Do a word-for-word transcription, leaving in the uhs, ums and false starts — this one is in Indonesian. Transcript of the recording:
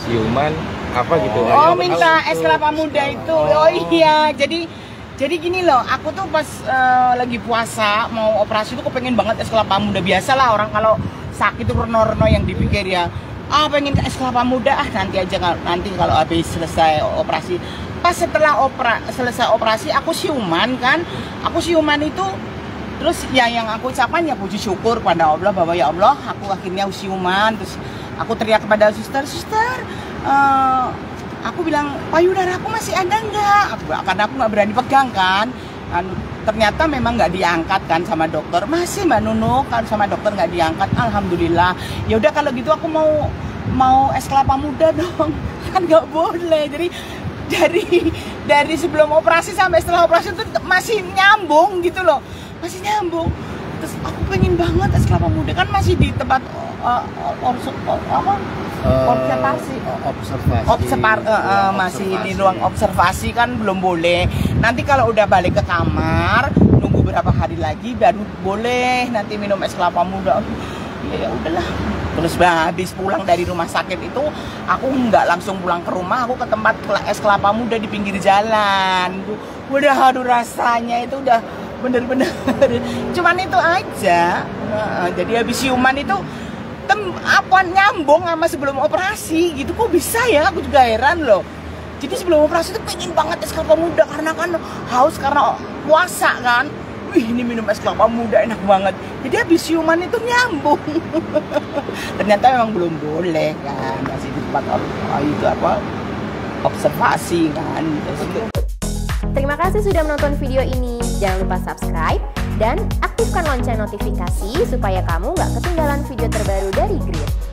siuman apa gitu. Oh, minta es kelapa muda itu. Oh iya, jadi jadi gini loh, aku tuh pas uh, lagi puasa mau operasi tuh kepengen banget es kelapa muda. Biasalah orang kalau sakit tuh reno-reno yang dipikir ya, ah pengen es kelapa muda, ah nanti aja, nanti kalau habis selesai operasi. Pas setelah opera, selesai operasi aku siuman kan, aku siuman itu terus ya yang aku ucapkan ya puji syukur pada Allah bahwa ya Allah aku akhirnya siuman. Terus aku teriak kepada suster, suster, uh, aku bilang payudara aku masih ada nggak? Aku, karena aku nggak berani pegang kan. Dan ternyata memang nggak diangkat kan sama dokter. Masih Mbak Nunu kan sama dokter nggak diangkat. Alhamdulillah. Ya udah kalau gitu aku mau mau es kelapa muda dong. Kan nggak boleh. Jadi dari dari sebelum operasi sampai setelah operasi itu masih nyambung gitu loh. Masih nyambung. Terus aku pengen banget es kelapa muda, kan masih di tempat uh, or, or, apa? Uh, observasi, observasi, Observar, uh, uh, masih observasi. Di ruang observasi kan belum boleh. Nanti kalau udah balik ke kamar, nunggu berapa hari lagi baru boleh nanti minum es kelapa muda. Ya, ya udahlah. Terus bah, habis pulang dari rumah sakit itu, aku nggak langsung pulang ke rumah, aku ke tempat es kelapa muda di pinggir jalan. Udah aduh rasanya itu udah bener-bener. Cuman itu aja. Nah, jadi habis siuman itu tem apa nyambung sama sebelum operasi gitu, kok bisa ya, aku juga heran loh. Jadi sebelum operasi itu pengen banget es kelapa muda karena kan haus karena puasa kan. Wih, ini minum es kelapa muda enak banget. Jadi habis siuman itu nyambung. Ternyata memang belum boleh kan, masih di tempat oh, itu apa observasi kan. Terus, terima kasih sudah menonton video ini. Jangan lupa subscribe dan aktifkan lonceng notifikasi supaya kamu nggak ketinggalan video terbaru dari Grit.